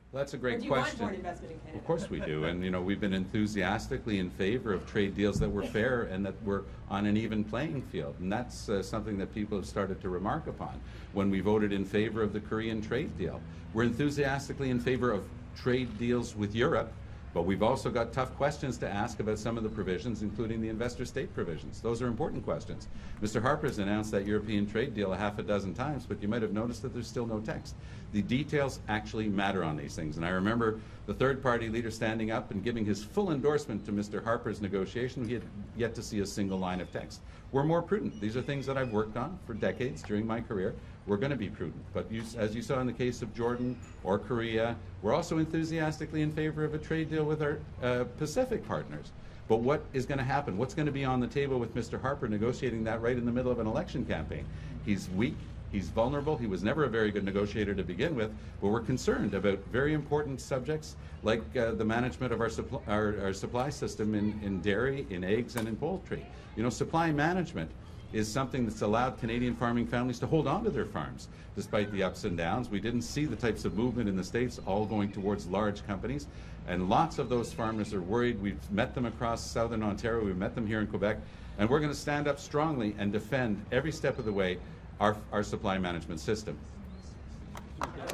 That's a great question. Do you want foreign investment in Canada? Of course we do, and you know, we've been enthusiastically in favor of trade deals that were fair and that were on an even playing field, and that's something that people have started to remark upon. When we voted in favor of the Korean trade deal, we're enthusiastically in favor of trade deals with Europe, but we've also got tough questions to ask about some of the provisions, including the investor-state provisions. Those are important questions. Mr. Harper's announced that European trade deal a half a dozen times, but you might have noticed that there's still no text. The details actually matter on these things, and I remember the third-party leader standing up and giving his full endorsement to Mr. Harper's negotiation. He had yet to see a single line of text. We're more prudent. These are things that I've worked on for decades during my career. We're going to be prudent. But as you saw in the case of Jordan or Korea, we're also enthusiastically in favor of a trade deal with our Pacific partners. But what is going to happen? What's going to be on the table with Mr. Harper negotiating that right in the middle of an election campaign? He's weak. He's vulnerable. He was never a very good negotiator to begin with, but we're concerned about very important subjects like the management of our supply system in dairy, in eggs, and in poultry. You know, supply management is something that's allowed Canadian farming families to hold on to their farms despite the ups and downs. We didn't see the types of movement in the States all going towards large companies, and lots of those farmers are worried. We've met them across southern Ontario, we've met them here in Quebec, and we're going to stand up strongly and defend every step of the way our supply management system.